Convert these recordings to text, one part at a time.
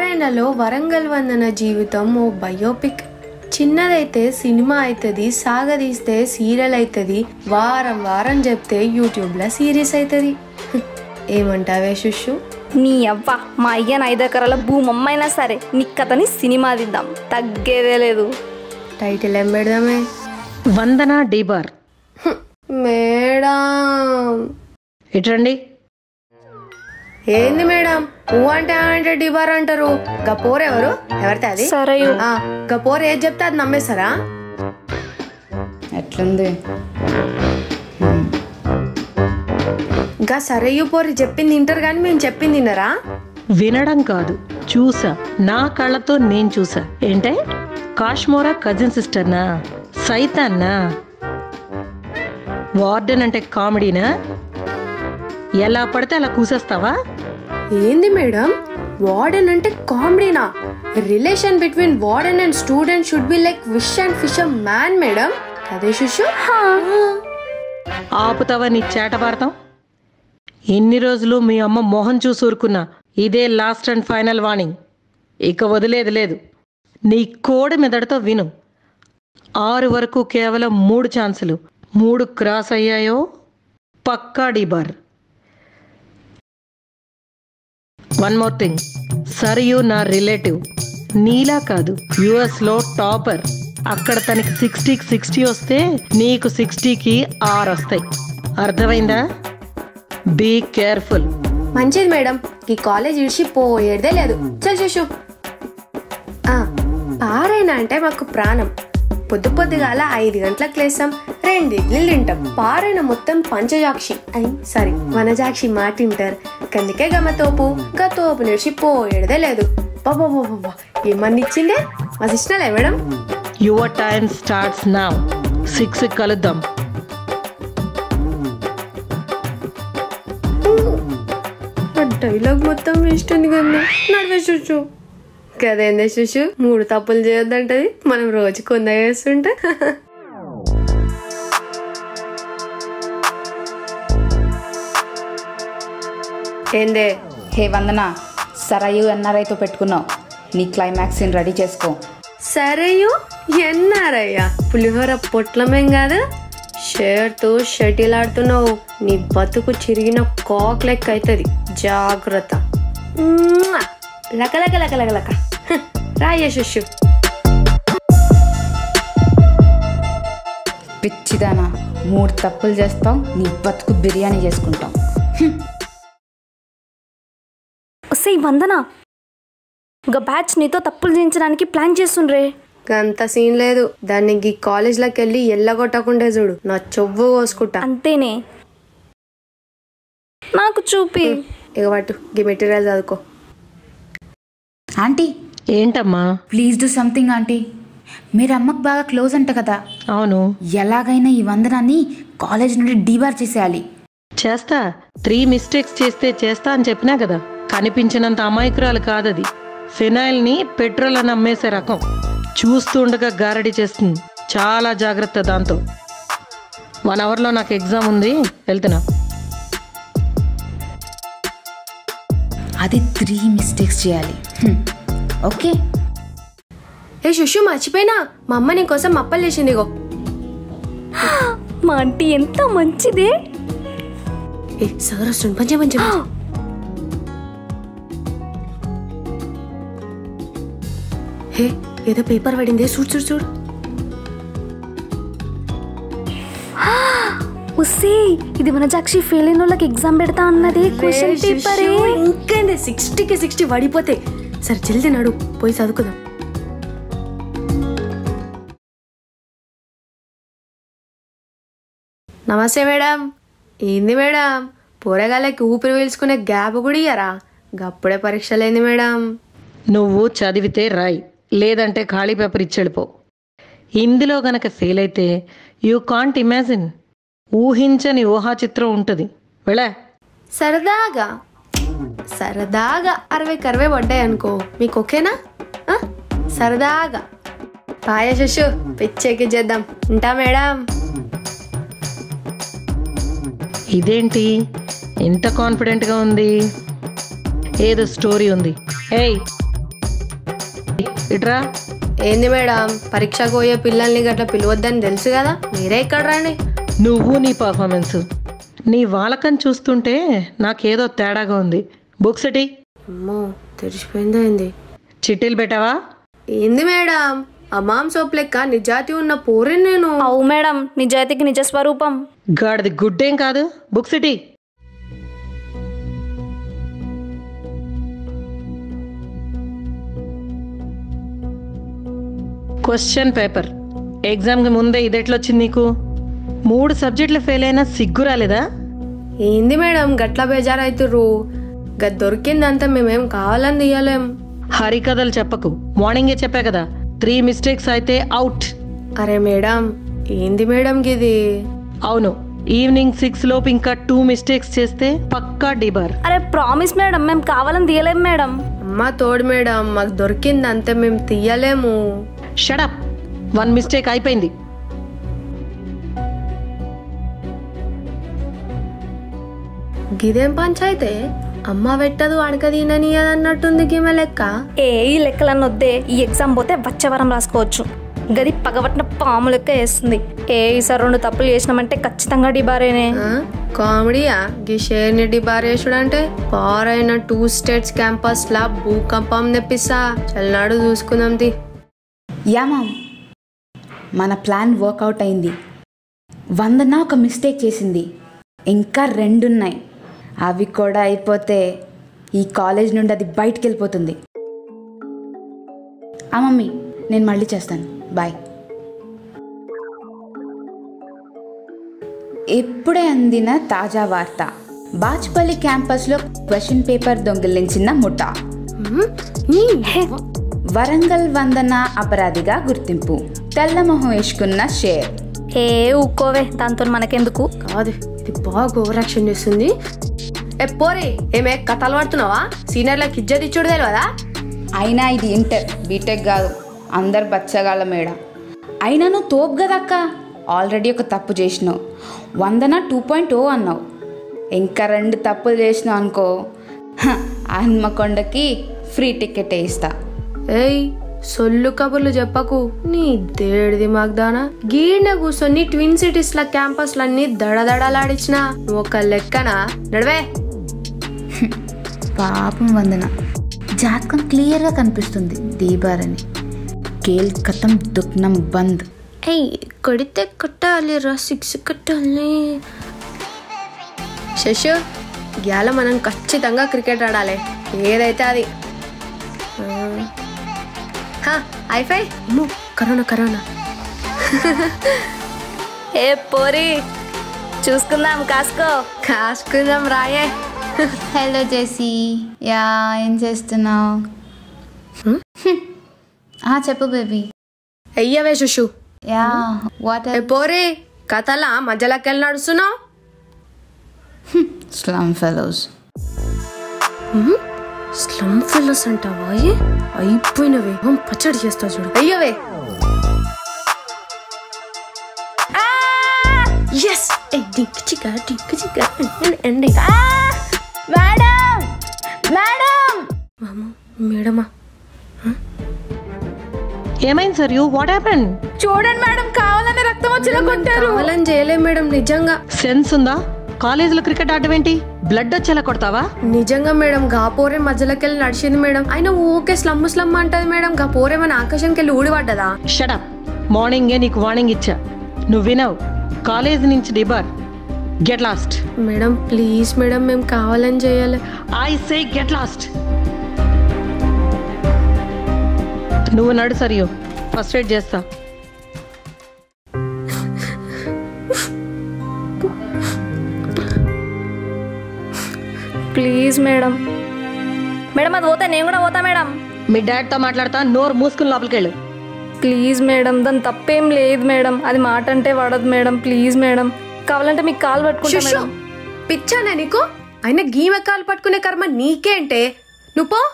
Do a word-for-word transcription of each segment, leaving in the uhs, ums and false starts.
పారాయణలో వరంగల్ వందన జీవితం ఓ biopic. చిన్నదైతే cinema అవుతుంది, సాగదీస్తే serial అవుతుంది, వారం వారం చెప్తే యూట్యూబ్లో సిరీస్ అవుతుంది. ఏమంటావే శుషు? నీ అవ్వ మా అయ్యన ఐదు ఎకరాల భూమమ్మైనా సరే నీ కథని సినిమా తీద్దాం, తగ్గేదే లేదు. టైటిల్ ఏం పెడదామే? వందన డీబార్. మేడం ఎట్రండి? ఏంది మేడం ఊ అంటే అంటే డిబార్ అంటారు? గపోర్ ఎవరు? ఎవరితే అది? సరయు. గపోర్ ఏది చెప్తే అది నమ్మేస్తారా? ఎట్లుంది? గా సరయ్యు పోరి చెప్పింది తింటారు కానీ మేము చెప్పింది తిన్నారా? వినడం కాదు, చూసా, నా కళ్ళతో నేను చూసా. ఏంటే కాశ్మోరా కజిన్ సిస్టర్నా? సైతాన్నా? వార్డెన్ అంటే కామెడీనా? ఎలా పడితే అలా కూసేస్తావా? ఏంది మేడం వార్డెన్ అంటే కామెడీనా? Relation between warden and student should be like wish and fisherman madam. అదే శిశు. ఆపుతావా నీ చేటపారతం? ఎన్ని రోజులు మీ అమ్మ మొహం చూసి ఊరుకున్నా, ఇదే లాస్ట్ అండ్ ఫైనల్ వార్నింగ్. ఇక వదిలేదు లేదు. నీ కోడి మెదడుతో విను. ఆరు వరకు కేవలం మూడు ఛాన్సులు. మూడు క్రాస్ అయ్యాయో పక్కా debar. One more thing, Sarayu నా రిలేటివ్. నీలా కాదు, యుఎస్ లో టాపర్. అక్కడ తనకి సిక్స్టీకి సిక్స్టీ వస్తే నీకు సిక్స్టీకి ఆరు వస్తాయి. అర్థమైందా? Be careful. మంచిది మేడం, ఈ కాలేజ్ ఇడిచి పోయేదే లేదు. చల్ శిశు. పారాయణ అంటే మాకు ప్రాణం. పొద్దు పొద్దుగాల ఐదు గంటలకు లేస్తాం, రెండు ఇడ్లీలు తింటాం. పారాయణ మొత్తం పంచజాక్షి అని సారీ వనజాక్షి మాట తింటారు. కందుకే గమ తోపు గా తోపు నిడిచి పోయేదే లేదు. బాబా బాబా ఏమన్నా ఇచ్చిందే మా సిస్టర్లే madam. Your time starts now. Six కలుద్దాం. డైలాగ్ మొత్తం వేస్ట్ ఉంది కదా. నడివే చూచు కదేందే శుషు, మూడు తప్పులు చేయొద్దంటది, మనం రోజు కొంద చేస్తుంటా. ఏందే? హే వందన, సరయు ఎన్ఆర్ఐతో పెట్టుకున్నావు, నీ క్లైమాక్స్ సీన్ రెడీ చేసుకో. సరయు ఎన్నారయ్యా? పులిహోర పొట్లమేం కాదు, షేర్తో షటిల్ ఆడుతున్నావు. నీ బతుకు చిరిగిన కాక్ లెక్క అవుతుంది, జాగ్రత్త. లక లక లక లక లక రాయ శుషు. పిచ్చిదానా, మూడు తప్పులు చేస్తాం, నీ బతుకు బిర్యానీ చేసుకుంటాం. ఒసే వందన, ఒక బ్యాచ్ నీతో తప్పులు చేయించడానికి ప్లాన్ చేస్తుండ్రే. అంత సీన్ లేదు, దాన్ని ఈ కాలేజ్లోకి వెళ్ళి ఎల్లగొట్టకుండే చూడు, నా చెవ్వు కోసుకుంటా. అంతేనే, నాకు చూపి. ఇక పట్టు ఈ మెటీరియల్ చదువుకో. ఆంటీ. ఏంటమ్మా? Please do something aunty. మీరు అమ్మకు బాగా క్లోజ్ అంట కదా? అవును. ఎలాగైనా ఈ వందనాన్ని కాలేజ్ నుండి డీబార్ చేసేయాలి. చేస్తా. త్రీ మిస్టేక్స్ చేస్తే చేస్తా అని చెప్పినా కదా. కనిపించినంత అమాయకురాలు కాదది. ఫినాయిల్ని పెట్రోల్ అని అమ్మేసే రకం. చూస్తుండగా గారడీ చేస్తుంది. చాలా జాగ్రత్త దాంతో. వన్ అవర్లో నాకు ఎగ్జామ్ ఉంది, వెళ్తున్నా. అది త్రీ మిస్టేక్స్ చేయాలి. ఓకే. ఏ శుషు మర్చిపోయినా, మా అమ్మ నీ కోసం అప్పలు చేసింది. ఇగో. మా ఆంటీ ఎంత మంచిదే. ఏ సార్ వస్తుంది, మంచి మంచి. హే ఏదో పేపర్ పడింది, చూడు చూడు చూడు. ఉస్సే, ఇది వనజాక్షి ఫెయిల్ అయిన వాళ్ళకి ఎగ్జామ్ పెడతా అన్నది క్వశ్చన్ పేపర్. ఇంకేంది సిక్స్టీకి సిక్స్టీ పడిపోతే. సరే జల్దీ నడు, పోయి చదువుకుందాం. నమస్తే మేడం. ఏంది మేడం, పోరగాళ్ళకి ఊపిరి పీల్చుకునే గ్యాప్ కూడా ఇయ్యరా? గప్పుడే పరీక్షలేంది మేడం? నువ్వు చదివితే రాయి, లేదంటే ఖాళీ పేపర్ ఇచ్చెళ్ళిపో. ఇందులో గనక ఫెయిల్ అయితే యూ కాంట్ ఇమాజిన్. ఊహించని ఊహా చిత్రం ఉంటుంది. వెళ్ళా. సరదాగా సరదాగా అరవై కరవై పడ్డాయి అనుకో, మీకు ఓకేనా? సరదాగా పాయ శశు పిచ్చెక్కి చేద్దాం. ఉంటా మేడం. ఇదేంటి ఇంత కాన్ఫిడెంట్గా ఉంది? ఏదో స్టోరీ ఉంది. ఏయ్ ఇట్రా. ఏంది మేడం, పరీక్షకు పోయే పిల్లల్ని గట్లా పిలవద్దని తెలుసు కదా, మీరే ఇక్కడ రండి. నువ్వు నీ పర్ఫార్మెన్స్, నీ వాలకం చూస్తుంటే నాకేదో తేడాగా ఉంది. బుక్స్ ఎటి? అమ్మో తెరిచిపోయిందా ఏంది? చిట్టీలు పెట్టావా? ఏంది మేడం, అమ్మాం సోప్ లెక్క నిజాతి ఉన్న పోరే నేను. అవు మేడం, నిజాయితీకి నిజ స్వరూపం. గాడిది గుడ్డేం కాదు. బుక్స్ ఎటి? Question paper. ఎగ్జామ్కి ముందే ఇది ఎట్లొచ్చింది నీకు? మూడు సబ్జెక్టులు ఫెయిల్ అయినా సిగ్గు రాలేదా? ఏంది మేడం గట్లా బేజారైతుర్రు? గది దొరికిందంతా మేమేం కావాలని తీయలేం. హరికథలు చెప్పకు, మార్నింగే చెప్పా కదా, త్రీ మిస్టేక్స్ అయితే అవుట్. అరే మేడం, ఏంది మేడం గిది? అవును, ఈవినింగ్ సిక్స్ లోపు ఇంకా టూ మిస్టేక్స్ చేస్తే పక్కా డిబార్. అరే ప్రామిస్ మేడం, మేము కావాలని తీయలేం మేడం. అమ్మా తోడు మేడం, మాకు దొరికిందంతే మేము తీయలేము. షడప్, వన్ మిస్టేక్ అయిపోయింది. గిదేం పంచాయితే, అమ్మ పెట్టదు అడకదీననియదు అన్నట్టుంది గిమె లెక్క. ఏ ఈ లెక్కలన్నీ వద్దే, ఈ ఎగ్జామ్ పోతే వచ్చేవారం రాసుకోవచ్చు. గది పగబట్టిన పాము లెక్క వేస్తుంది. ఏ ఈసారి రెండు తప్పులు చేసినామంటే ఖచ్చితంగా డిబారేనే. కామెడీయా గీ షేర్ని డిబారేసుడు అంటే? పారైన టూ స్టేట్స్ క్యాంపస్ లా భూకంపం తెప్పిస్తా. చల్నాడు చూసుకుందాం ది. యా మామ్, మన ప్లాన్ వర్కౌట్ అయింది. వందన ఒక మిస్టేక్ చేసింది, ఇంకా రెండున్నాయి. అవి కూడా అయిపోతే ఈ కాలేజ్ నుండి అది బయటికి వెళ్ళిపోతుంది. ఆ మమ్మీ, నేను మళ్ళీ చేస్తాను, బాయ్. ఇప్పుడే అందిన తాజా వార్త. బాచ్పల్లి క్యాంపస్లో క్వశ్చన్ పేపర్ దొంగిలించిన ముఠా. వరంగల్ వందన అపరాధిగా గుర్తింపు. తెల్లమొహం వేసుకున్న షేర్. ఏ ఊకోవే, దాంతో మనకెందుకు. కాదు, ఇది బాగా ఓవరాక్షన్ చేస్తుంది. ఏ పోరి, ఏమే కథలు పడుతున్నావా? సీనియర్లకు ఇజ్జత్ ఇచ్చుడు తెలియదా? అయినా ఇది ఇంటర్, బీటెక్ కాదు. అందరు బచ్చగాళ్ళ మేడ. అయినా నువ్వు తోపు కదక్క, ఆల్రెడీ ఒక తప్పు చేసినావు. వందన టూ పాయింట్ ఓ అన్నావు. ఇంకా రెండు తప్పులు చేసినావు అనుకో, హన్మకొండకి ఫ్రీ టికెట్ వేస్తా. ఏయ్ సొల్లు కబుర్లు చెప్పకు, నీ దేడిది మాగ్దానా. గీడ్నే కూర్చొని ట్విన్ సిటీస్ ల క్యాంపస్ లన్నీ దడదడలాడిచిన ఒక లెక్కన నడవే. పాపం వందన, జాతకం క్లియర్గా కనిపిస్తుంది దీబారని. కేల్ కథం దుఃఖనం బంద్. ఏయ్ కొడితే కొట్టాలి రా, సిక్స్ కొట్టాలి. శశు, గ్యాల మనం ఖచ్చితంగా క్రికెట్ ఆడాలి, ఏదైతే అది. ఐఫై కరోనా కరోనా. ఏ పోరి, చూసుకుందాం, కాసుకో. కాసుకుందాం రాయే. హలో జెసి, యా ఏం చేస్తున్నావు? చెప్పు బేబీ. అయ్యవే శుషు. Yeah what? ఏ పోరి, కథలా మధ్యలోకి వెళ్ళి నడుస్తున్నావు? Slum fellows. స్లమ్ ఫెలోస్ అంటావా? అయిపోయినవే, పచ్చడి చేస్తా చూడు. అయ్యవే. ఎస్, డింక్ చికా డింక్ చికా ఎండి. మేడం మేడం మేడమా? ఏమైంది సార్? You what happened? చూడండి మేడం, కావాలని రక్తం వచ్చేలా కొట్టారు. కావాలని చేయలే మేడం, నిజంగా. సెన్స్ ఉందా? కాలేజీలో క్రికెట్ ఆడటం ఏంటి? బ్లడ్ వచ్చేలా కొడతావా? నిజంగా మేడం, గా పోరే మధ్యలోకి వెళ్ళి నడిచింది మేడం. అయినా ఊకే స్లమ్ స్లమ్ అంటది మేడం. గా పోరే మన ఆకాశానికి వెళ్ళి ఊడిపడ్డదా? షడప్, మార్నింగే నీకు వార్నింగ్ ఇచ్చా, నువ్వు వినవు. కాలేజ్ నుంచి debar. Get lost. Madam please madam, మేము కావాలని చేయాలి. I say get lost. నువ్వు నడు సరియో, ఫస్ట్ ఎయిడ్ చేస్తా. Please madam. మేడం అది పోతా, నేను కూడా పోతా మేడం. మీ డాడ్తో మాట్లాడతా, నోరు మూసుకుని లోపలికి వెళ్ళు. ప్లీజ్ మేడం, దాని తప్పేం లేదు మేడం. అది మాట అంటే పడదు మేడం. ప్లీజ్ మేడం, కావాలంటే మీకు కాలు పట్టుకుంటా మేడం. పిచ్చానే నీకు? అయినా గీమె కాలు పట్టుకునే కర్మ నీకేంటే? నువ్వు పో.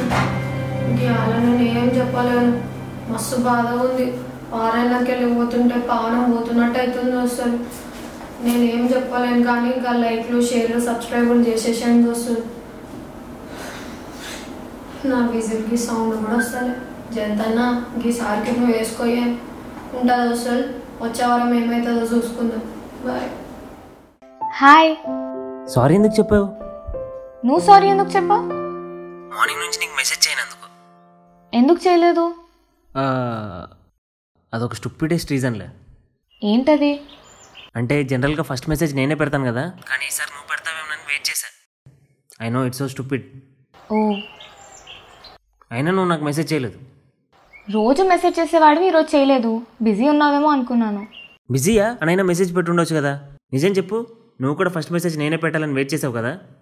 ఇవాళ నేను ఏం చెప్పలేను, మస్తు బాధ ఉంది. వారానికి వెళ్ళి పోతుంటే పానం పోతున్నట్టు అవుతుంది అసలు. నేనేం చెప్పలేను కానీ ఇంకా లైక్లు షేర్లు సబ్స్క్రైబర్లు చేసేసాను వస్తుంది. నా విజిల్కి సౌండ్ కూడా వస్తుంది. జంతన్నా ఈసారికి నువ్వు వేసుకోయే ఉంటుంది అసలు. వచ్చే వారం ఏమవుతుందో చూసుకుందాం. బాయ్. హాయ్. సారీ ఎందుకు చెప్పావు? నువ్వు సారీ ఎందుకు చెప్పావు? మార్నింగ్ నుంచి నీకు మెసేజ్ చేయనందుకు. ఎందుకు చేయలేదు? అదొక స్టూపిడెస్ట్ రీజన్లే. ఏంటది? అంటే జనరల్గా ఫస్ట్ మెసేజ్ నేనే పెడతాను కదా, కానీ ఈసారి నువ్వు పెడతావేమోనని వెయిట్ చేశా. I know it's so stupid. Oh, అయినా నువ్వు నాకు మెసేజ్ చేయలేదు. రోజు మెసేజ్ చేసేవాడివి ఈరోజు చేయలేదు. బిజీ ఉన్నావేమో అనుకున్నాను. బిజీయా? అనైనా మెసేజ్ పెట్టి ఉండొచ్చు కదా. నిజం చెప్పు, నువ్వు కూడా ఫస్ట్ మెసేజ్ నేనే పెట్టాలని వెయిట్ చేసావు కదా.